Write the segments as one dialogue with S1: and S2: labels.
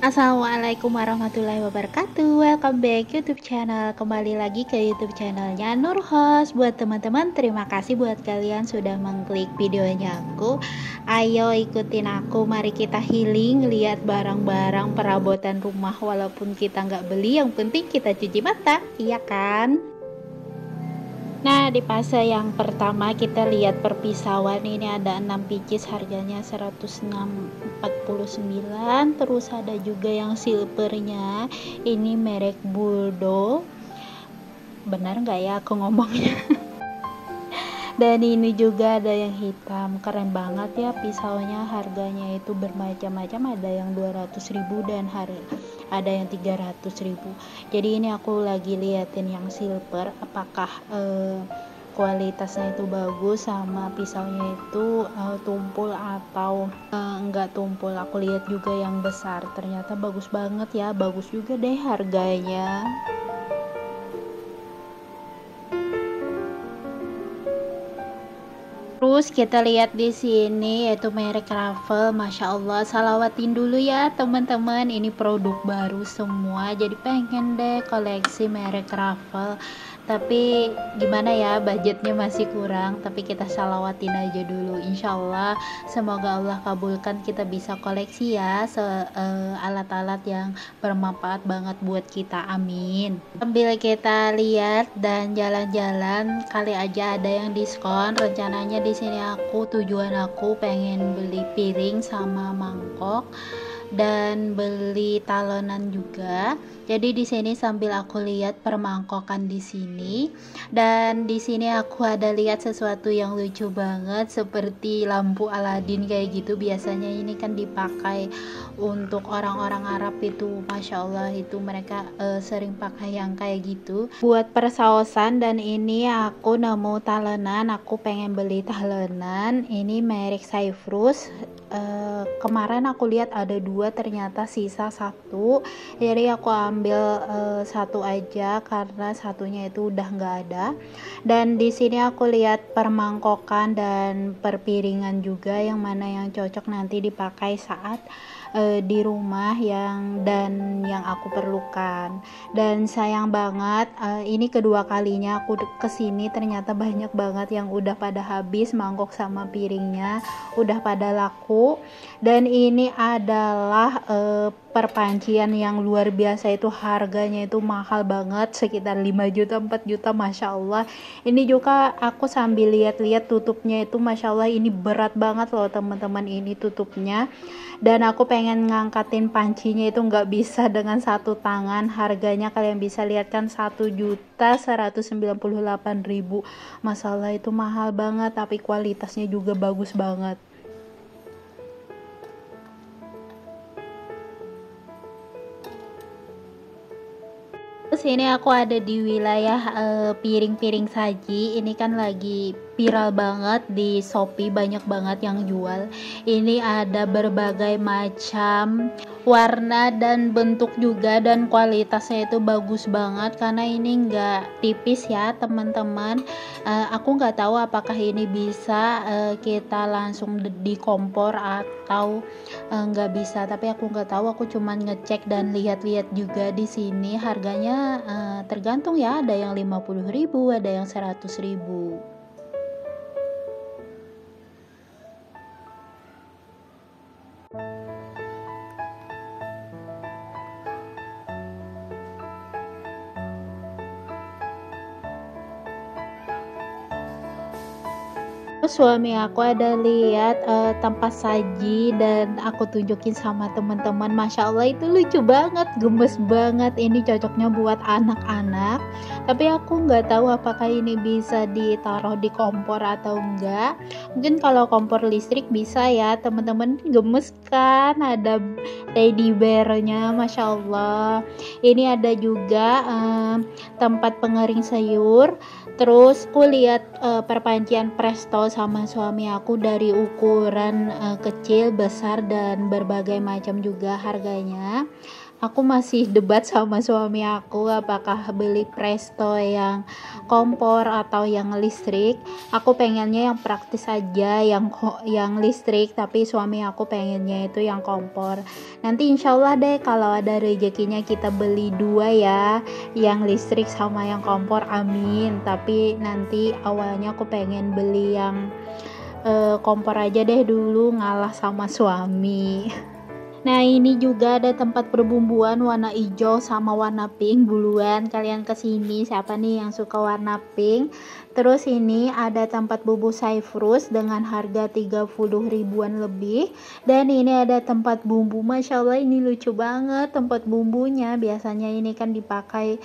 S1: Assalamualaikum warahmatullahi wabarakatuh. Welcome back YouTube channel. Kembali lagi ke YouTube channelnya Nurhos. Buat teman-teman, terima kasih buat kalian sudah mengklik videonya aku. Ayo ikutin aku, mari kita healing, lihat barang-barang perabotan rumah. Walaupun kita nggak beli, yang penting kita cuci mata, iya kan? Nah, di fase yang pertama kita lihat perpisauan. Ini ada 6 pieces, harganya 106,49. Terus ada juga yang silvernya, ini merek Bulldog. Benar nggak ya aku ngomongnya? Dan ini juga ada yang hitam, keren banget ya pisaunya. Harganya itu bermacam-macam, ada yang 200.000 dan ada yang 300.000. Jadi ini aku lagi liatin yang silver, apakah kualitasnya itu bagus, sama pisaunya itu tumpul atau enggak tumpul. Aku lihat juga yang besar, ternyata bagus banget ya, bagus juga deh harganya. Terus kita lihat di sini yaitu merek Raffle. Masya Allah, salawatin dulu ya teman-teman, ini produk baru semua, jadi pengen deh koleksi merek Raffle. Tapi gimana ya, budgetnya masih kurang, tapi kita salawatin aja dulu. Insya Allah semoga Allah kabulkan, kita bisa koleksi ya alat-alat yang bermanfaat banget buat kita, amin. Sambil kita lihat dan jalan-jalan, kali aja ada yang diskon. Rencananya di sini tujuan aku pengen beli piring sama mangkok dan beli talenan juga. Jadi di sini sambil aku lihat permangkokan di sini, dan di sini aku ada lihat sesuatu yang lucu banget seperti lampu Aladin kayak gitu. Biasanya ini kan dipakai untuk orang-orang Arab itu, Masya Allah, itu mereka sering pakai yang kayak gitu buat persausan. Dan ini aku nemu talenan, aku pengen beli talenan. Ini merek Cyprus. Kemarin aku lihat ada 2, ternyata sisa 1, jadi aku ambil 1 aja karena satunya itu udah nggak ada. Dan di sini aku lihat permangkokan dan perpiringan juga, yang mana yang cocok nanti dipakai saat di rumah dan yang aku perlukan. Dan sayang banget, ini kedua kalinya aku kesini, ternyata banyak banget yang udah pada habis, mangkok sama piringnya udah pada laku. Dan ini adalah perpancian yang luar biasa, itu harganya itu mahal banget, sekitar 5 juta 4 juta, Masya Allah. Ini juga aku sambil lihat-lihat tutupnya itu, Masya Allah, ini berat banget loh teman-teman, ini tutupnya. Dan aku pengen ngangkatin pancinya itu nggak bisa dengan satu tangan. Harganya kalian bisa lihat kan, 1.198.000. Masalah itu mahal banget, tapi kualitasnya juga bagus banget. Terus ini aku ada di wilayah piring-piring saji. Ini kan lagi viral banget di Shopee, banyak banget yang jual. Ini ada berbagai macam warna dan bentuk juga, dan kualitasnya itu bagus banget karena ini enggak tipis ya teman-teman. Aku nggak tahu apakah ini bisa kita langsung di kompor atau nggak bisa, tapi aku nggak tahu. Aku cuman ngecek dan lihat-lihat juga di sini. Harganya tergantung ya, ada yang 50.000, ada yang 100.000. Terus suami aku ada lihat tempat saji dan aku tunjukin sama teman-teman. Masya Allah, itu lucu banget, gemes banget. Ini cocoknya buat anak-anak, tapi aku nggak tahu apakah ini bisa ditaruh di kompor atau enggak. Mungkin kalau kompor listrik bisa ya teman-teman. Gemes kan, ada teddy bearnya, Masya Allah. Ini ada juga tempat pengering sayur. Terus aku lihat perpancian presto sama suami aku, dari ukuran kecil, besar, dan berbagai macam juga harganya. Aku masih debat sama suami aku apakah beli Presto yang kompor atau yang listrik. Aku pengennya yang praktis aja, yang listrik, tapi suami aku pengennya itu yang kompor. Nanti insya Allah deh kalau ada rezekinya kita beli dua ya, yang listrik sama yang kompor, amin. Tapi nanti awalnya aku pengen beli yang kompor aja deh dulu, ngalah sama suami. Nah, ini juga ada tempat perbumbuan warna hijau sama warna pink. Buruan kalian kesini, siapa nih yang suka warna pink. Terus ini ada tempat bubuk Cyprus dengan harga 30 ribuan lebih. Dan ini ada tempat bumbu, Masya Allah ini lucu banget tempat bumbunya. Biasanya ini kan dipakai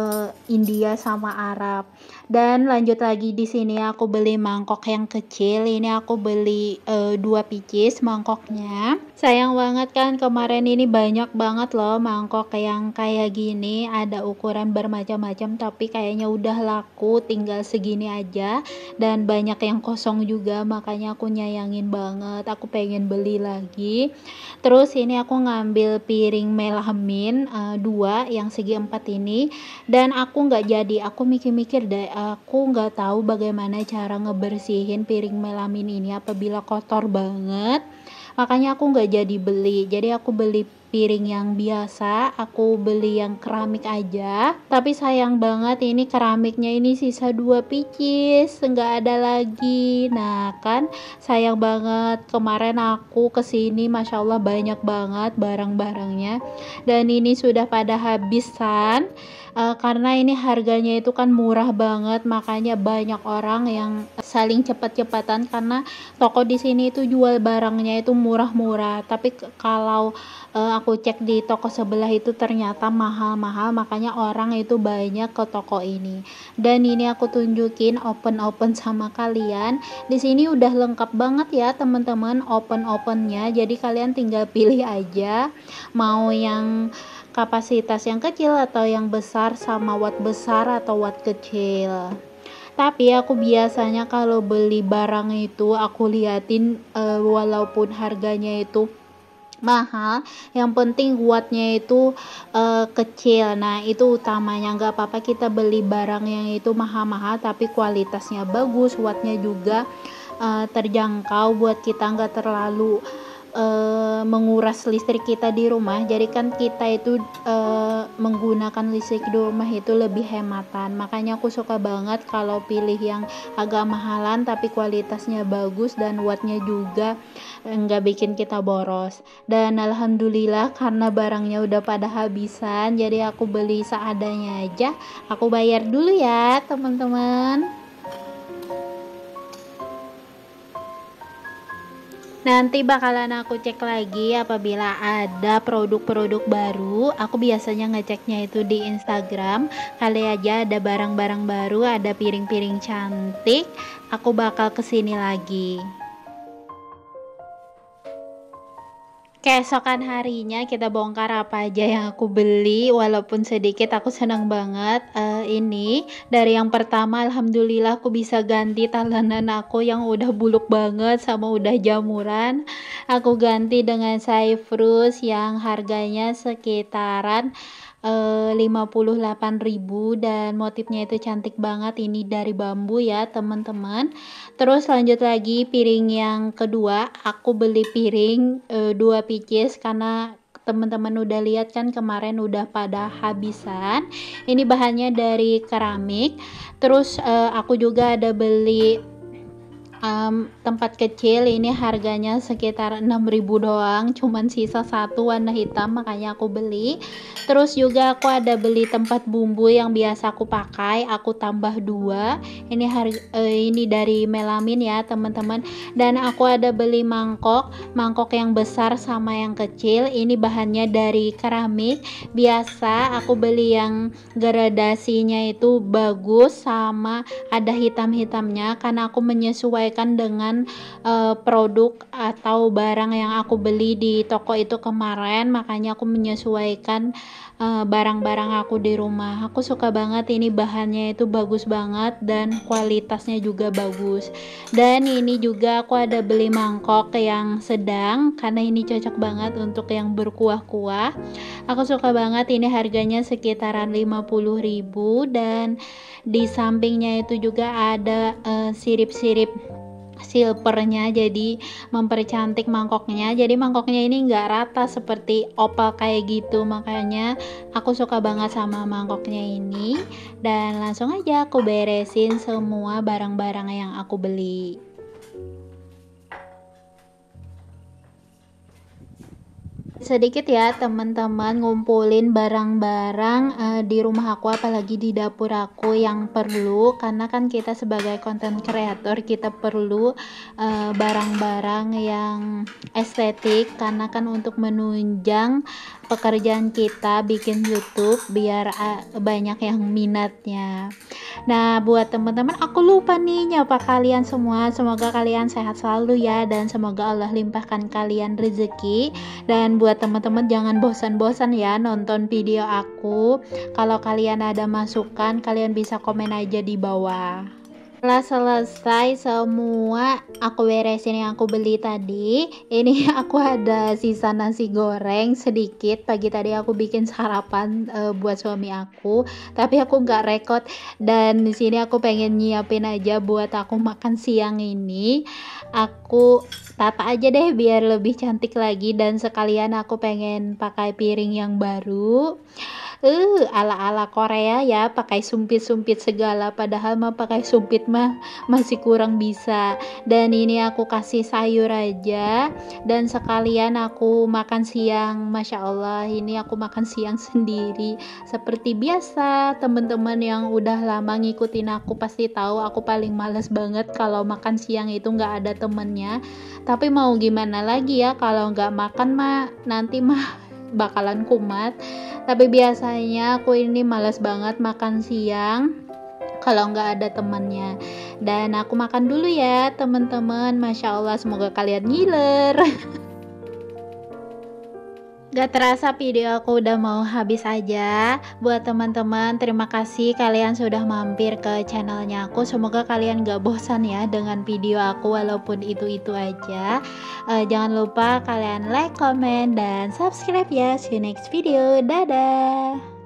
S1: India sama Arab. Dan lanjut lagi di sini aku beli mangkok yang kecil. Ini aku beli 2 pieces mangkoknya. Sayang banget kan kemarin ini banyak banget loh mangkok yang kayak gini, ada ukuran bermacam-macam tapi kayaknya udah laku tinggal segini aja dan banyak yang kosong juga, makanya aku nyayangin banget, aku pengen beli lagi. Terus ini aku ngambil piring melamin 2 yang segi 4 ini, dan aku nggak jadi, aku mikir-mikir deh, aku nggak tahu bagaimana cara ngebersihin piring melamin ini apabila kotor banget. Makanya aku nggak jadi beli, jadi aku beli piring yang biasa, aku beli yang keramik aja. Tapi sayang banget ini keramiknya ini sisa 2 pieces, nggak ada lagi. Nah kan sayang banget, kemarin aku kesini Masya Allah banyak banget barang-barangnya dan ini sudah pada habisan. Karena ini harganya itu kan murah banget, makanya banyak orang yang saling cepat-cepatan karena toko di sini itu jual barangnya itu murah-murah, tapi kalau aku cek di toko sebelah itu ternyata mahal-mahal, makanya orang itu banyak ke toko ini. Dan ini aku tunjukin open sama kalian. Di sini udah lengkap banget ya teman-teman opennya, jadi kalian tinggal pilih aja mau yang kapasitas yang kecil atau yang besar, sama watt besar atau watt kecil. Tapi aku biasanya kalau beli barang itu aku liatin walaupun harganya itu mahal, yang penting wattnya itu kecil. Nah itu utamanya, nggak apa-apa kita beli barang yang itu mahal-mahal tapi kualitasnya bagus, wattnya juga terjangkau buat kita, nggak terlalu menguras listrik kita di rumah. Jadi kan kita itu menggunakan listrik di rumah itu lebih hematan, makanya aku suka banget kalau pilih yang agak mahalan tapi kualitasnya bagus dan wattnya juga nggak bikin kita boros. Dan alhamdulillah karena barangnya udah pada habisan, jadi aku beli seadanya aja. Aku bayar dulu ya teman-teman. Nanti bakalan aku cek lagi apabila ada produk-produk baru. Aku biasanya ngeceknya itu di Instagram. Kali aja ada barang-barang baru, ada piring-piring cantik, aku bakal kesini lagi. Keesokan harinya kita bongkar apa aja yang aku beli, walaupun sedikit aku senang banget. Ini dari yang pertama, alhamdulillah aku bisa ganti talenan aku yang udah buluk banget sama udah jamuran. Aku ganti dengan Cyprus yang harganya sekitaran 58.000 dan motifnya itu cantik banget, ini dari bambu ya teman-teman. Terus lanjut lagi piring yang kedua, aku beli piring 2 pieces karena teman-teman udah lihat kan kemarin udah pada habisan. Ini bahannya dari keramik. Terus aku juga ada beli tempat kecil, ini harganya sekitar 6.000 doang, cuman sisa 1 warna hitam makanya aku beli. Terus juga aku ada beli tempat bumbu yang biasa aku pakai, aku tambah 2. Ini dari melamin ya teman-teman. Dan aku ada beli mangkok yang besar sama yang kecil, ini bahannya dari keramik. Biasa aku beli yang gradasinya itu bagus sama ada hitam-hitamnya karena aku menyesuaikan dengan produk atau barang yang aku beli di toko itu kemarin, makanya aku menyesuaikan barang-barang aku di rumah. Aku suka banget, ini bahannya itu bagus banget dan kualitasnya juga bagus. Dan ini juga aku ada beli mangkok yang sedang karena ini cocok banget untuk yang berkuah-kuah. Aku suka banget, ini harganya sekitaran 50.000 dan di sampingnya itu juga ada sirip-sirip silvernya, jadi mempercantik mangkoknya. Jadi mangkoknya ini enggak rata seperti opal kayak gitu, makanya aku suka banget sama mangkoknya ini. Dan langsung aja aku beresin semua barang-barang yang aku beli. Sedikit ya teman-teman, ngumpulin barang-barang di rumah aku, apalagi di dapur aku yang perlu, karena kan kita sebagai content creator kita perlu barang-barang yang estetik, karena kan untuk menunjang pekerjaan kita bikin YouTube biar banyak yang minatnya. Nah, buat teman-teman, aku lupa nih nyapa kalian semua. Semoga kalian sehat selalu ya, dan semoga Allah limpahkan kalian rezeki. Dan buat teman-teman, jangan bosan-bosan ya nonton video aku. Kalau kalian ada masukan, kalian bisa komen aja di bawah. Setelah selesai semua aku beresin yang aku beli tadi, ini aku ada sisa nasi goreng sedikit. Pagi tadi aku bikin sarapan buat suami aku, tapi aku nggak rekod, dan di sini aku pengen nyiapin aja buat aku makan siang ini. Aku tata aja deh biar lebih cantik lagi, dan sekalian aku pengen pakai piring yang baru. Ala-ala Korea ya, pakai sumpit-sumpit segala, padahal mah pakai sumpit mah masih kurang bisa. Dan ini aku kasih sayur aja, dan sekalian aku makan siang. Masya Allah, ini aku makan siang sendiri. Seperti biasa, teman-teman yang udah lama ngikutin aku pasti tahu aku paling males banget kalau makan siang itu nggak ada temennya. Tapi mau gimana lagi ya, kalau nggak makan mah nanti mah bakalan kumat. Tapi biasanya aku ini malas banget makan siang kalau nggak ada temannya. Dan aku makan dulu ya teman-teman. Masya Allah, semoga kalian ngiler. Gak terasa video aku udah mau habis aja. Buat teman-teman, terima kasih kalian sudah mampir ke channelnya aku. Semoga kalian gak bosan ya dengan video aku walaupun itu-itu aja. Jangan lupa kalian like, comment, dan subscribe ya. See you next video. Dadah.